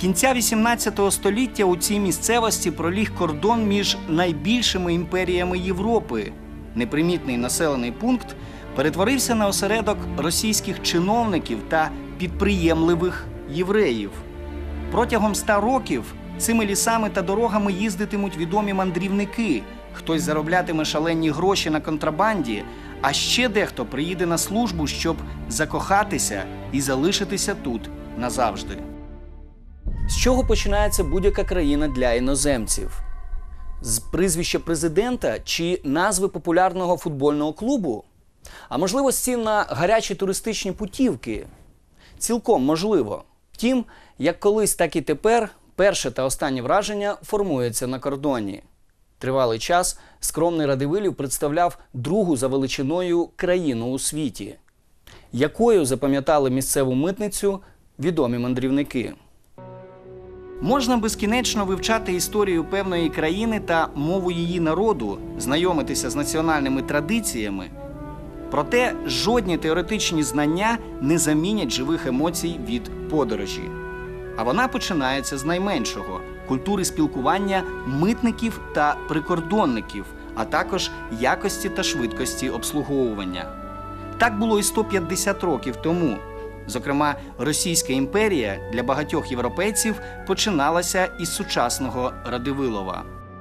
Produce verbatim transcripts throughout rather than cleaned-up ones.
кінця вісімнадцятого століття у цій місцевості проліг кордон між найбільшими імперіями Європи. Непримітний населений пункт перетворився на осередок російських чиновників та підприємливих євреїв. Протягом ста років цими лісами та дорогами їздитимуть відомі мандрівники. Хтось зароблятиме шалені гроші на контрабанді, а ще дехто приїде на службу, щоб закохатися і залишитися тут назавжди. З чого починається будь-яка країна для іноземців? З прізвища президента чи назви популярного футбольного клубу? А можливо, з цін на гарячі туристичні путівки? Цілком можливо. Втім, як колись, так і тепер, перше та останнє враження формується на кордоні. Тривалий час скромний Радивилів представляв другу за величиною країну у світі. Якою запам'ятали місцеву митницю відомі мандрівники? Можна безкінечно вивчати історію певної країни та мову її народу, знайомитися з національними традиціями. Проте жодні теоретичні знання не замінять живих емоцій від подорожі. А вона починається з найменшого – культури спілкування митників та прикордонників, а також якості та швидкості обслуговування. Так було і сто п'ятдесят років тому. Зокрема, Російська імперія для багатьох європейців починалася із сучасного Радивилова.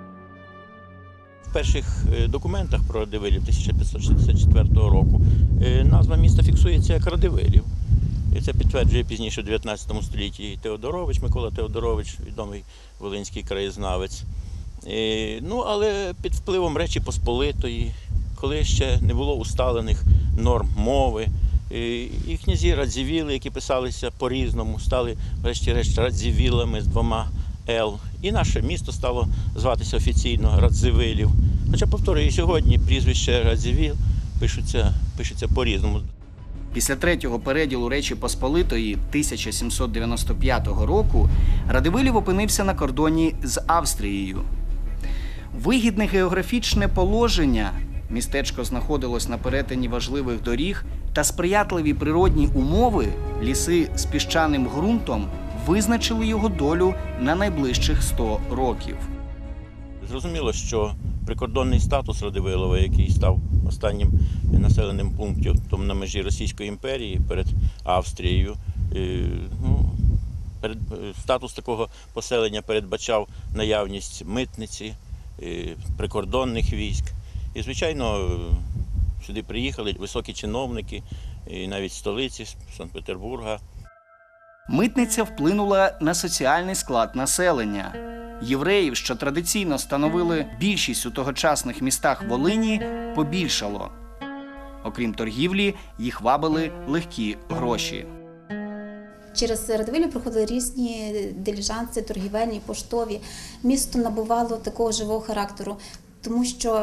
В перших документах про Радивилів тисяча п'ятсот шістдесят четвертого року назва міста фіксується як Радивилів. І це підтверджує пізніше в дев'ятнадцятому столітті Теодорович, Микола Теодорович, відомий волинський краєзнавець. Ну, але під впливом Речі Посполитої, коли ще не було усталених норм мови, і князі Радзивіли, які писалися по-різному, стали, врешті-решт, Радзивілами з двома «Л». І наше місто стало зватися офіційно Радзивилів. Хоча, повторюю, і сьогодні прізвище Радзивіл пишуться, пишуться по-різному. Після третього переділу Речі Посполитої тисяча сімсот дев'яносто п'ятого року Радивилів опинився на кордоні з Австрією. Вигідне географічне положення, містечко знаходилось на перетині важливих доріг, та сприятливі природні умови, ліси з піщаним ґрунтом, визначили його долю на найближчих сто років. Зрозуміло, що прикордонний статус Радивилова, який став останнім населеним пунктом на межі Російської імперії перед Австрією, ну, перед, статус такого поселення передбачав наявність митниці, прикордонних військ. І, звичайно, сюди приїхали високі чиновники, і навіть столиці Санкт-Петербурга. Митниця вплинула на соціальний склад населення. Євреїв, що традиційно становили більшість у тогочасних містах Волині, побільшало. Окрім торгівлі, їх вабили легкі гроші. Через Радивилів проходили різні диліжанси, торгівельні, поштові. Місто набувало такого живого характеру, тому що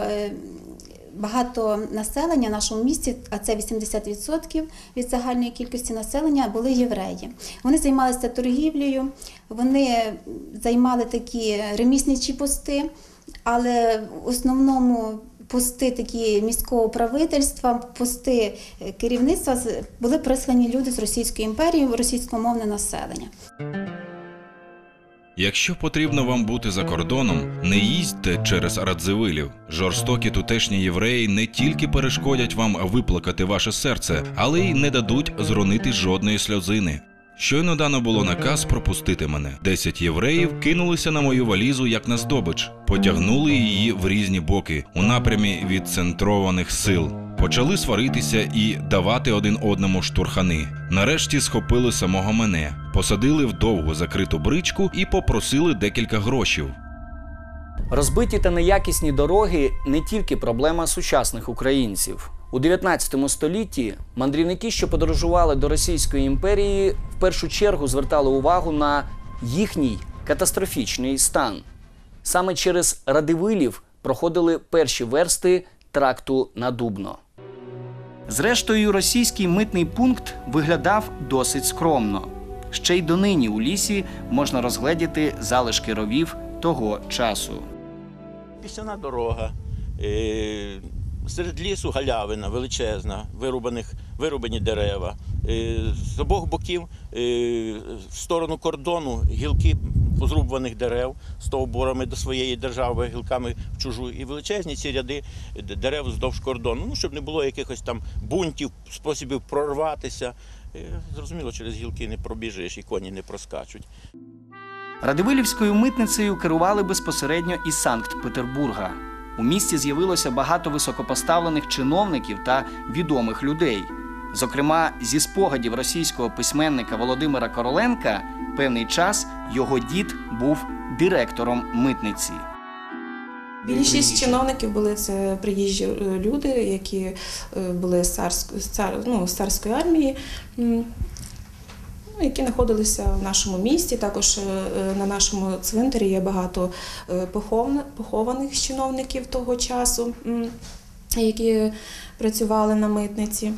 багато населення в нашому місті, а це вісімдесят відсотків від загальної кількості населення, були євреї. Вони займалися торгівлею, вони займали такі ремісничі пости, але в основному пости такі міського правительства, пости керівництва були прислані люди з Російської імперії, російськомовне населення. Якщо потрібно вам бути за кордоном, не їздьте через Радзивилів. Жорстокі тутешні євреї не тільки перешкодять вам виплакати ваше серце, але й не дадуть зронити жодної сльозини. Щойно дано було наказ пропустити мене. Десять євреїв кинулися на мою валізу як на здобич. Потягнули її в різні боки, у напрямі відцентрованих сил. Почали сваритися і давати один одному штурхани. Нарешті схопили самого мене, посадили в довго закриту бричку і попросили декілька грошів. Розбиті та неякісні дороги – не тільки проблема сучасних українців. У дев'ятнадцятому столітті мандрівники, що подорожували до Російської імперії, в першу чергу звертали увагу на їхній катастрофічний стан. Саме через Радивилів проходили перші версти тракту на Дубно. Зрештою, російський митний пункт виглядав досить скромно. Ще й донині у лісі можна розгледіти залишки ровів того часу. Пісняна дорога, серед лісу галявина величезна, вирубаних, вирубані дерева, З обох боків в сторону кордону гілки позрубуваних дерев стовбурами до своєї держави, гілками в чужу, і величезні ці ряди дерев вздовж кордону, ну, щоб не було якихось там бунтів, способів прорватися. Зрозуміло, через гілки не пробіжиш і коні не проскачуть. Радивилівською митницею керували безпосередньо із Санкт-Петербурга. У місті з'явилося багато високопоставлених чиновників та відомих людей. Зокрема, зі спогадів російського письменника Володимира Короленка, певний час його дід був директором митниці. Більшість чиновників були це приїжджі люди, які були з царської, ну, з царської армії, які знаходилися в нашому місті. Також на нашому цвинтарі є багато похованих чиновників того часу, які працювали на митниці.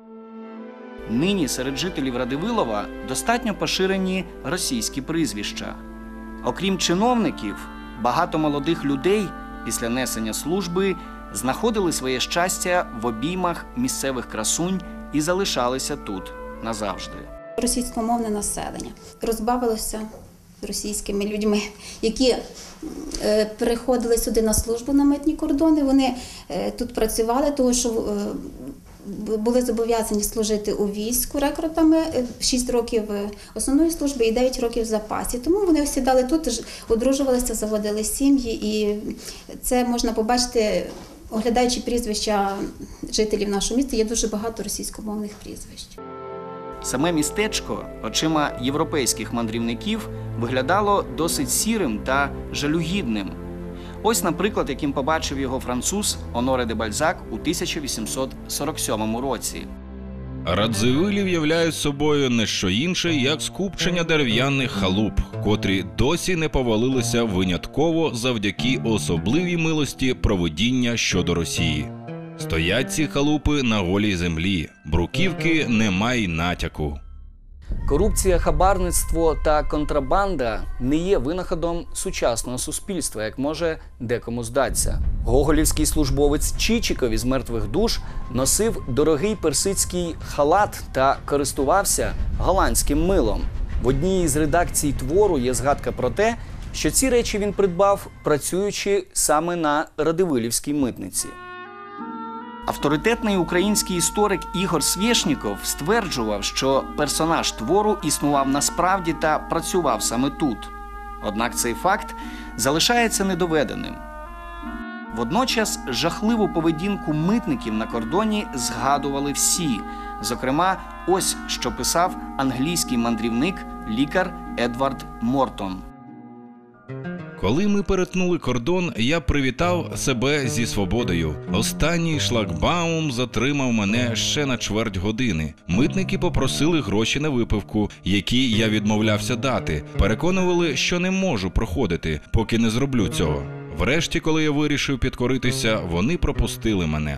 Нині серед жителів Радивилова достатньо поширені російські прізвища. Окрім чиновників, багато молодих людей після несення служби знаходили своє щастя в обіймах місцевих красунь і залишалися тут назавжди. Російськомовне населення розбавилося російськими людьми, які е, переходили сюди на службу на митні кордони. Вони е, тут працювали, тому що е, були зобов'язані служити у війську рекрутами, шість років основної служби і дев'ять років в запасі. Тому вони осідали тут, одружувалися, заводили сім'ї, і це можна побачити, оглядаючи прізвища жителів нашого міста, є дуже багато російськомовних прізвищ. Саме містечко очима європейських мандрівників виглядало досить сірим та жалюгідним. Ось, наприклад, яким побачив його француз Оноре де Бальзак у тисяча вісімсот сорок сьомому році. Радзивилів являють собою не що інше, як скупчення дерев'яних халуп, котрі досі не повалилися винятково завдяки особливій милості провидіння щодо Росії. Стоять ці халупи на голій землі, бруківки нема й натяку. Корупція, хабарництво та контрабанда не є винаходом сучасного суспільства, як може декому здатися. Гоголівський службовець Чичиков із «Мертвих душ» носив дорогий персидський халат та користувався голландським милом. В одній із редакцій твору є згадка про те, що ці речі він придбав, працюючи саме на Радивилівській митниці. Авторитетний український історик Ігор Свєшніков стверджував, що персонаж твору існував насправді та працював саме тут. Однак цей факт залишається недоведеним. Водночас жахливу поведінку митників на кордоні згадували всі. Зокрема, ось що писав англійський мандрівник, лікар Едвард Мортон. Коли ми перетнули кордон, я привітав себе зі свободою. Останній шлагбаум затримав мене ще на чверть години. Митники попросили гроші на випивку, які я відмовлявся дати. Переконували, що не можу проходити, поки не зроблю цього. Врешті, коли я вирішив підкоритися, вони пропустили мене.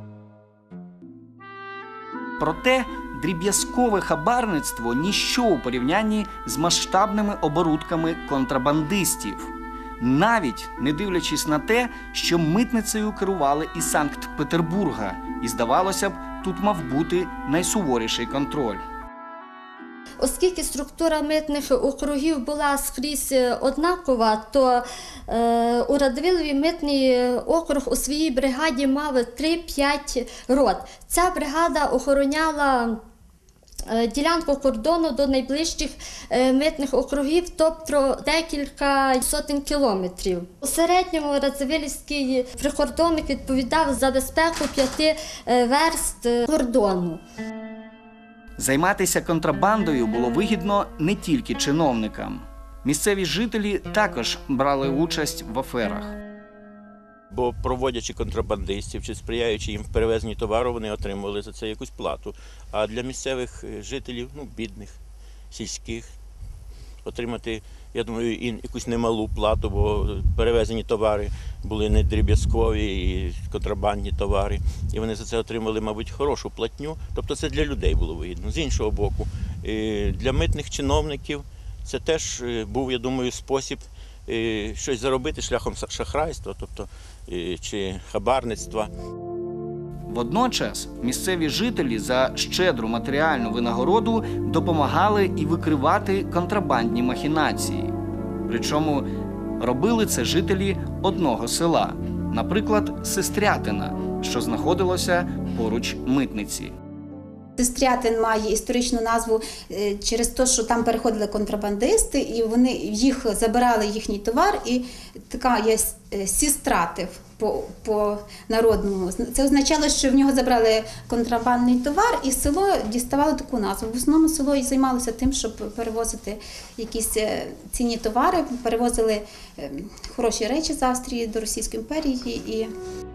Проте дріб'язкове хабарництво – ніщо у порівнянні з масштабними оборудками контрабандистів. Навіть не дивлячись на те, що митницею керували із Санкт-Петербурга, і, здавалося б, тут мав бути найсуворіший контроль. Оскільки структура митних округів була скрізь однакова, то е, у Радивилові митний округ у своїй бригаді мав три-п'ять рот. Ця бригада охороняла е, ділянку кордону до найближчих е, митних округів, тобто декілька сотень кілометрів. У середньому Радзивилівський прикордонник відповідав за безпеку п'яти е, верст кордону. Займатися контрабандою було вигідно не тільки чиновникам. Місцеві жителі також брали участь в аферах. Бо проводячи контрабандистів чи сприяючи їм в перевезенні товару, вони отримували за це якусь плату. А для місцевих жителів, ну, бідних, сільських, отримати, я думаю, і якусь немалу плату, бо перевезені товари були не дріб'язкові і контрабандні товари. І вони за це отримали, мабуть, хорошу платню. Тобто це для людей було вигідно. З іншого боку, для митних чиновників це теж був, я думаю, спосіб щось заробити шляхом шахрайства, тобто, чи хабарництва. Водночас місцеві жителі за щедру матеріальну винагороду допомагали і викривати контрабандні махінації. Причому робили це жителі одного села, наприклад, Сестрятина, що знаходилося поруч митниці. Сестрятин має історичну назву е, через те, що там переходили контрабандисти, і вони їх забирали їхній товар, і така є е, сістратив по, по народному. Це означало, що в нього забрали контрабандний товар, і село діставало таку назву. В основному село і займалося тим, щоб перевозити якісь е, цінні товари, перевозили е, хороші речі з Австрії до Російської імперії. І...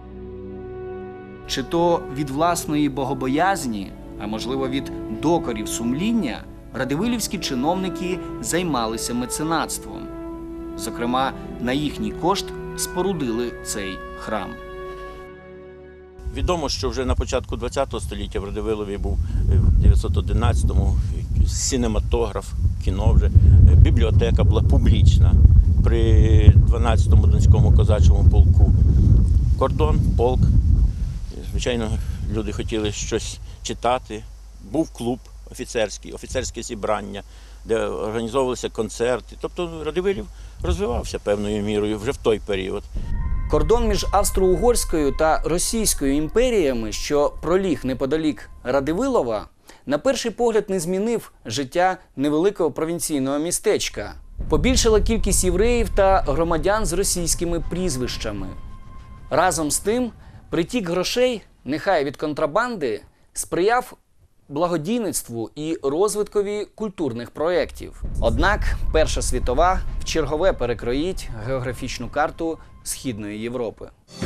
Чи то від власної богобоязні, а можливо від докорів сумління, радивилівські чиновники займалися меценатством. Зокрема, на їхній кошт спорудили цей храм. Відомо, що вже на початку ХХ століття в Радивилові був в дев'ятсот одинадцятому синематограф, кіно вже, бібліотека була публічна при дванадцятому Донському козачому полку. Кордон, полк. Звичайно, люди хотіли щось читати. Був клуб офіцерський, офіцерське зібрання, де організовувалися концерти. Тобто Радивилів розвивався певною мірою вже в той період. Кордон між Австро-Угорською та Російською імперіями, що проліг неподалік Радивилова, на перший погляд не змінив життя невеликого провінційного містечка. Побільшала кількість євреїв та громадян з російськими прізвищами. Разом з тим, притік грошей, нехай від контрабанди, сприяв благодійництву і розвиткові культурних проєктів. Однак Перша світова вчергове перекроїть географічну карту Східної Європи.